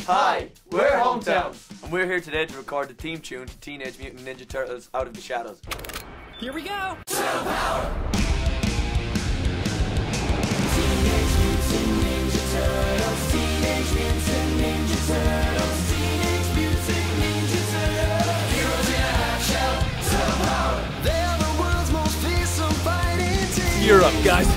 Hi, we're Hometown. And we're here today to record the theme tune to Teenage Mutant Ninja Turtles Out of the Shadows. Here we go! Power. Teenage Mutant Ninja Turtles, Teenage Mutant Ninja Turtles, Teenage Mutant Ninja Turtles. Heroes in a half shell, Turtle Power. They are the world's most fearsome fighting team. Gear up, guys.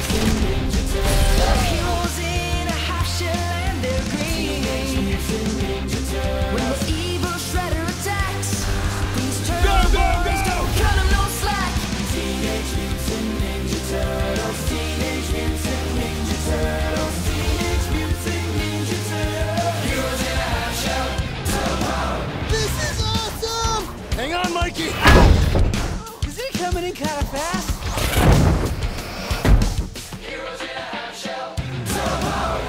Heroes in a half shell and they're green. When the evil Shredder attacks, these turtle boys don't cut them no slack. Teenage Mutant Ninja Turtles, Teenage Mutant Ninja Turtles, Teenage Mutant Ninja Turtles. Heroes in a half shell, Turtle Power. This is awesome! Hang on, Mikey! Is it coming in kind of fast? Heroes in a half shell, Turtle Power.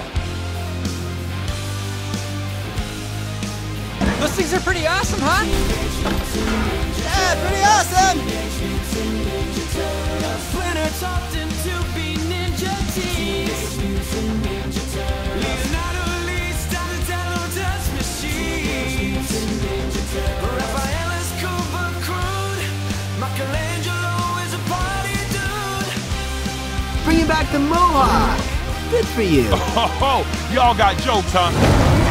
Those things are pretty awesome, huh? Yeah, pretty awesome! Splinter taught them to be ninja teens. Leonardo leads Donatello does machines. Raphael is cool but crude. Michelangelo is a party dude. Bringing back the mohawk! Good for you! Oh, y'all got jokes, huh?